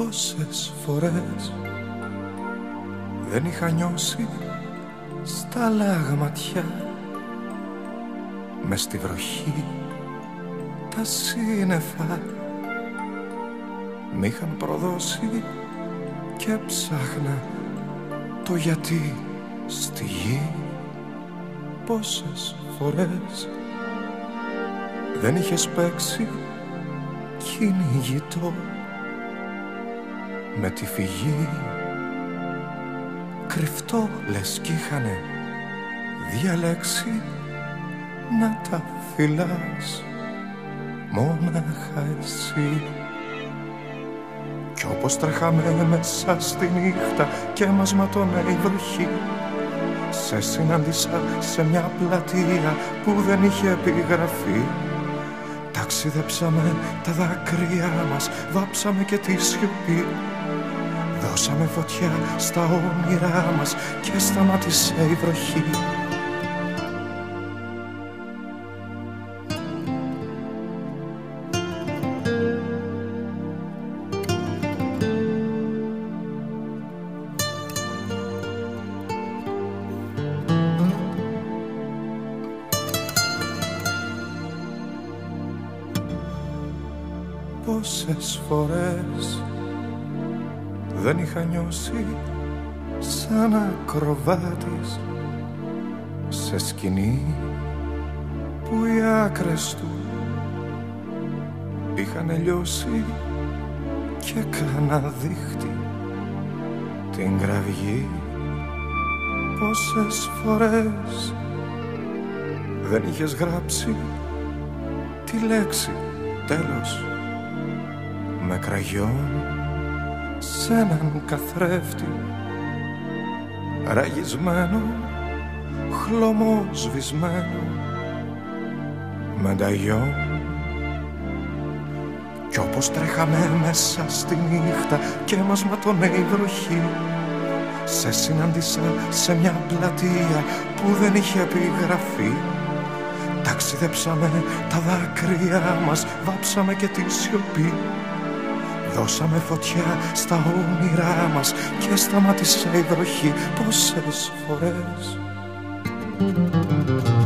Πόσες φορές δεν είχα νιώσει στα λαγματιά, μες στη βροχή τα σύννεφα μ' είχαν προδώσει και ψάχνα το γιατί στη γη. Πόσες φορές δεν είχες παίξει κυνηγητό με τη φυγή, κρυφτό λες κι είχανε διαλέξει να τα φυλάς μόναχα εσύ. Κι όπως τρέχαμε μέσα στη νύχτα και μας ματώνε η βροχή, σε συνάντησα σε μια πλατεία που δεν είχε επιγραφή. Ταξιδέψαμε τα δάκρυά μας, βάψαμε και τη σιωπή. Δώσαμε φωτιά στα όνειρά μας και σταμάτησε η βροχή. Πόσες φορές δεν είχα νιώσει σαν ακροβάτης σε σκηνή που οι άκρες του είχαν λιώσει και κάνα δίχτυ την κραυγή. Πόσες φορές δεν είχες γράψει τη λέξη τέλος με κραγιόν σ' έναν καθρέφτη ραγισμένο, χλωμό σβησμένο μενταγιόν. Κι όπως τρέχαμε μέσα στη νύχτα και μας ματώνε η βροχή, σε συνάντησα σε μια πλατεία που δεν είχε επιγραφή. Ταξιδέψαμε τα δάκρυά μας, βάψαμε και τη σιωπή. Δώσαμε φωτιά στα όνειρά μας και σταμάτησε η βροχή. Πόσες φορές